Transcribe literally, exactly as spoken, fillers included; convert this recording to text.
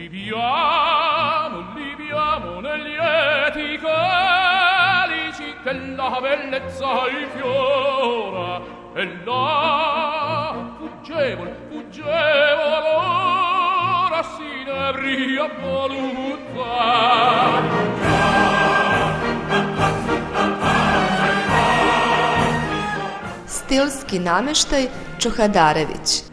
Liviamo, liviamo negli eti calici che la bellezza infiora e là, fuggevole, fuggevole, ora si ne bria voluta. Stilski nameštaj Čohadarević.